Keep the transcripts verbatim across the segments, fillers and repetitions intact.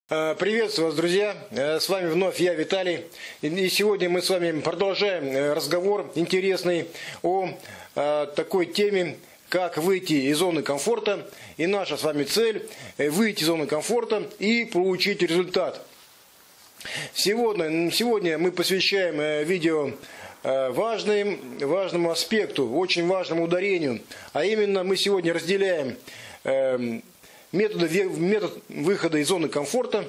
Приветствую вас, друзья! С вами вновь я, Виталий. И сегодня мы с вами продолжаем разговор интересный о такой теме, как выйти из зоны комфорта. И наша с вами цель – выйти из зоны комфорта и получить результат. Сегодня, сегодня мы посвящаем видео важным, важному аспекту, очень важному ударению. А именно мы сегодня разделяем Метод, метод выхода из зоны комфорта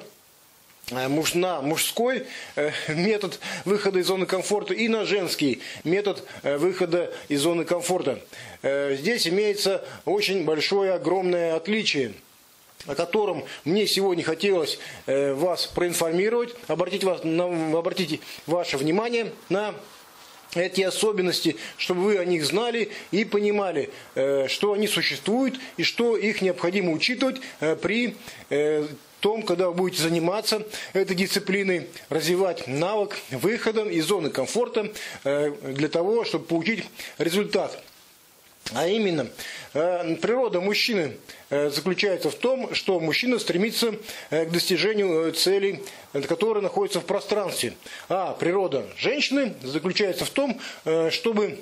на мужской метод выхода из зоны комфорта и на женский метод выхода из зоны комфорта. Здесь имеется очень большое, огромное отличие, о котором мне сегодня хотелось вас проинформировать, обратить, вас, обратить ваше внимание на эти особенности, чтобы вы о них знали и понимали, что они существуют и что их необходимо учитывать при том, когда вы будете заниматься этой дисциплиной, развивать навык выхода из зоны комфорта для того, чтобы получить результат. А именно, природа мужчины заключается в том, что мужчина стремится к достижению целей, которые находятся в пространстве. А природа женщины заключается в том, чтобы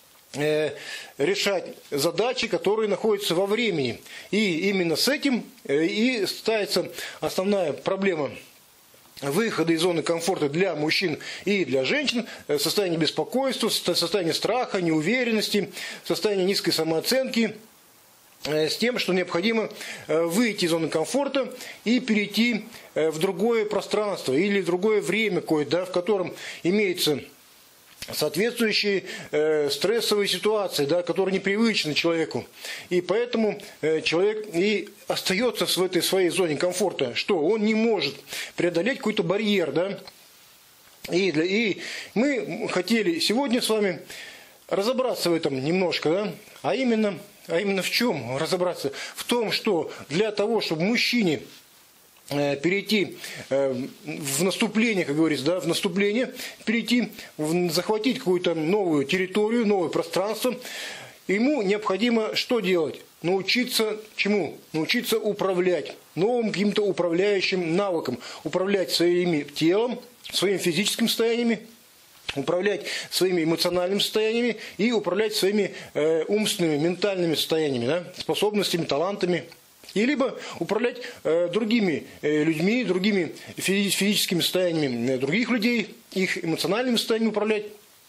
решать задачи, которые находятся во времени. И именно с этим и ставится основная проблема выхода из зоны комфорта для мужчин и для женщин, состояние беспокойства, состояние страха, неуверенности, состояние низкой самооценки, с тем, что необходимо выйти из зоны комфорта и перейти в другое пространство или в другое время, да, в котором имеется соответствующие э, стрессовые ситуации, да, которые непривычны человеку. И поэтому э, человек и остается в этой своей зоне комфорта, что он не может преодолеть какой-то барьер. Да? И, для, и мы хотели сегодня с вами разобраться в этом немножко. Да? А, именно, а именно в чем разобраться? В том, что для того, чтобы мужчине перейти в наступление, как говорится, да, в наступление, перейти, захватить какую-то новую территорию, новое пространство, ему необходимо что делать? Научиться чему? Научиться управлять новым каким-то управляющим навыком, управлять своим телом, своим физическим состояниями, управлять своими эмоциональными состояниями и управлять своими э, умственными, ментальными состояниями, да, способностями, талантами. И либо управлять э, другими э, людьми, другими физи физическими состояниями других людей, их эмоциональными состояниями управлять,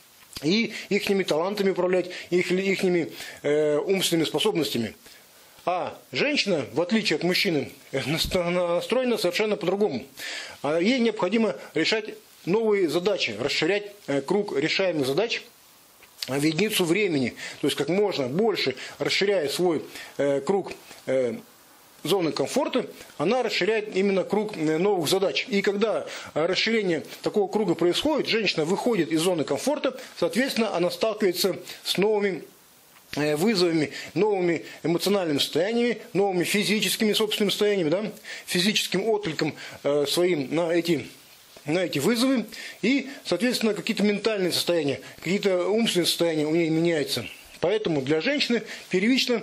и ихними талантами управлять, их, ихними э, умственными способностями. А женщина, в отличие от мужчины, настроена совершенно по-другому. Ей необходимо решать новые задачи, расширять э, круг решаемых задач в единицу времени. То есть как можно больше, расширяя свой э, круг э, зоны комфорта, она расширяет именно круг новых задач. И когда расширение такого круга происходит, женщина выходит из зоны комфорта, соответственно, она сталкивается с новыми вызовами, новыми эмоциональными состояниями, новыми физическими собственными состояниями, да, физическим откликом своим на эти, на эти вызовы. И, соответственно, какие-то ментальные состояния, какие-то умственные состояния у нее меняются. Поэтому для женщины первично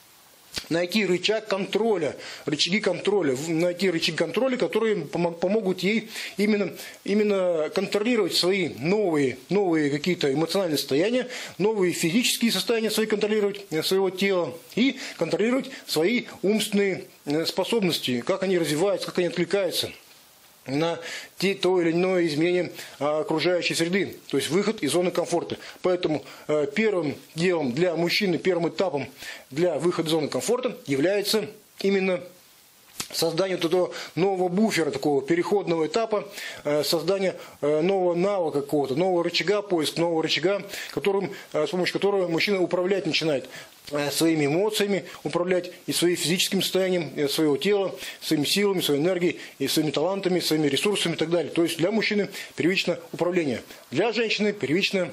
найти рычаг контроля, рычаги контроля, найти рычаги контроля, которые помогут ей именно, именно контролировать свои новые, новые какие-то эмоциональные состояния, новые физические состояния свои контролировать, своего тела и контролировать свои умственные способности, как они развиваются, как они откликаются на те, то или иное изменение окружающей среды, то есть выход из зоны комфорта. Поэтому э, первым делом для мужчины, первым этапом для выхода из зоны комфорта является именно создание вот этого нового буфера, такого переходного этапа, э, создание э, нового навыка какого-то, нового рычага, поиск нового рычага, которым, э, с помощью которого мужчина управлять начинает своими эмоциями, управлять и своим физическим состоянием своего тела, своими силами, своей энергией, и своими талантами, своими ресурсами и так далее. То есть для мужчины первично управление, для женщины первично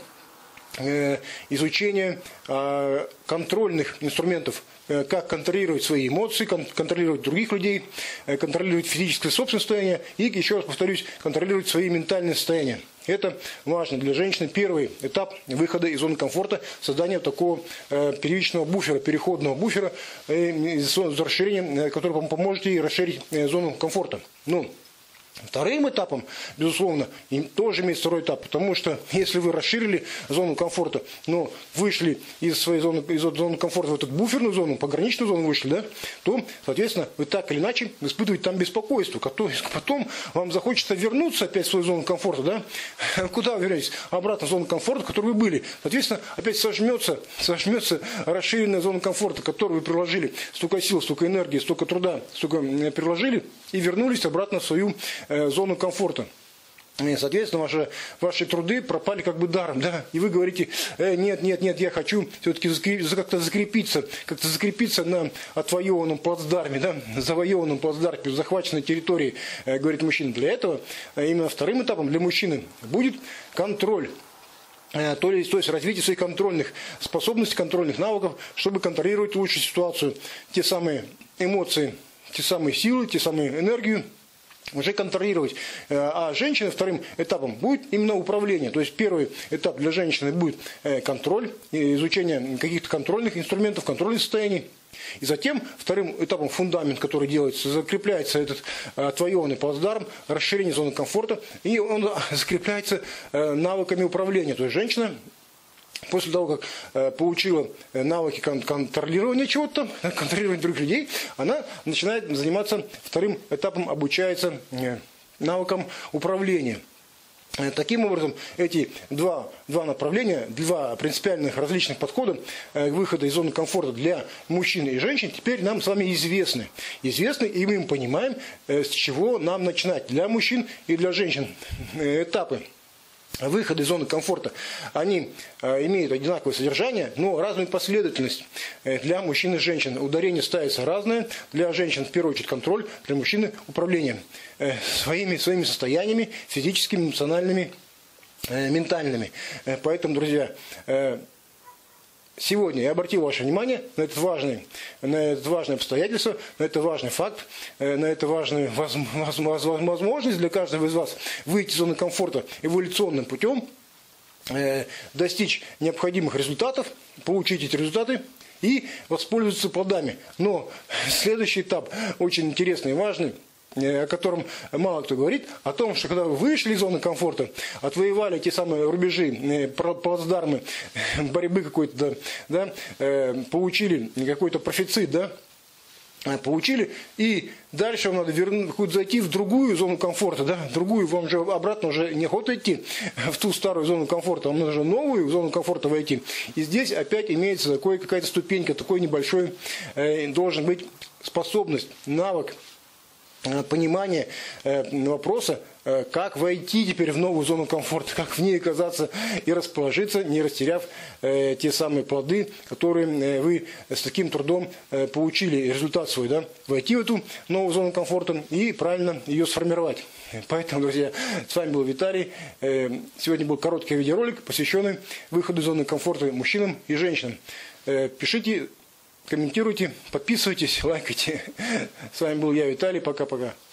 э, изучение э, контрольных инструментов, э, как контролировать свои эмоции, кон контролировать других людей, э, контролировать физическое собственное состояние и, еще раз повторюсь, контролировать свои ментальные состояния. Это важно для женщины. Первый этап выхода из зоны комфорта, создание такого э, первичного буфера, переходного буфера, э, с расширением, э, который поможет ей расширить э, зону комфорта. Ну, Вторым этапом, безусловно, тоже имеется второй этап, потому что если вы расширили зону комфорта, но вышли из своей зоны, из зоны комфорта в эту буферную зону, пограничную зону вышли, да, то, соответственно, вы так или иначе испытываете там беспокойство. Потом вам захочется вернуться опять в свою зону комфорта, да, куда вы вернетесь? Обратно в зону комфорта, в которой вы были. Соответственно, опять сожмется, сожмется расширенная зона комфорта, к которой вы приложили столько сил, столько энергии, столько труда, столько приложили и вернулись обратно в свою зону комфорта. И, соответственно, ваши, ваши труды пропали как бы даром, да, и вы говорите, э, нет, нет, нет, я хочу все-таки как-то закрепиться, как-то закрепиться на отвоеванном плацдарме, да, завоеванном плацдарме, захваченной территории, э, говорит мужчина. Для этого э, именно вторым этапом для мужчины будет контроль. То есть, то есть развитие своих контрольных способностей, контрольных навыков, чтобы контролировать лучше ситуацию, те самые эмоции, те самые силы, те самые энергию, уже контролировать. А женщина вторым этапом будет именно управление. То есть первый этап для женщины будет контроль, изучение каких-то контрольных инструментов, контрольных состояний. И затем вторым этапом фундамент, который делается, закрепляется этот отвоеванный плацдарм, расширение зоны комфорта, и он закрепляется навыками управления. То есть женщина после того, как э, получила навыки кон контролирования чего-то, контролирования других людей, она начинает заниматься вторым этапом, обучается э, навыкам управления. Э, таким образом, эти два, два направления, два принципиальных различных подхода э, выхода из зоны комфорта для мужчин и женщин теперь нам с вами известны. Известны, и мы понимаем, э, с чего нам начинать для мужчин и для женщин э, этапы выхода из зоны комфорта, они э, имеют одинаковое содержание, но разную последовательность э, для мужчин и женщин. Ударение ставится разное. Для женщин в первую очередь контроль, для мужчины управление э, своими, своими состояниями, физическими, эмоциональными, э, ментальными. Э, поэтому, друзья, э, сегодня я обратил ваше внимание на это важное, на это важное обстоятельство, на это важный факт, на это важную возможность для каждого из вас выйти из зоны комфорта эволюционным путем, достичь необходимых результатов, получить эти результаты и воспользоваться плодами. Но следующий этап очень интересный и важный, о котором мало кто говорит, о том, что когда вы вышли из зоны комфорта, отвоевали те самые рубежи, плацдармы борьбы какой-то, да, да, получили какой-то профицит, да, получили, и дальше вам надо вернуть, зайти в другую зону комфорта, да, другую, вам же обратно уже неохота идти в ту старую зону комфорта, вам нужно новую зону комфорта войти. И здесь опять имеется такой, какая-то ступенька, такой небольшой э, должен быть способность, навык, понимание вопроса, как войти теперь в новую зону комфорта, как в ней оказаться и расположиться, не растеряв те самые плоды, которые вы с таким трудом получили, результат свой, да, войти в эту новую зону комфорта и правильно ее сформировать. Поэтому, друзья, с вами был Виталий. Сегодня был короткий видеоролик, посвященный выходу из зоны комфорта мужчинам и женщинам. Пишите, комментируйте, подписывайтесь, лайкайте. С вами был я, Виталий. Пока-пока.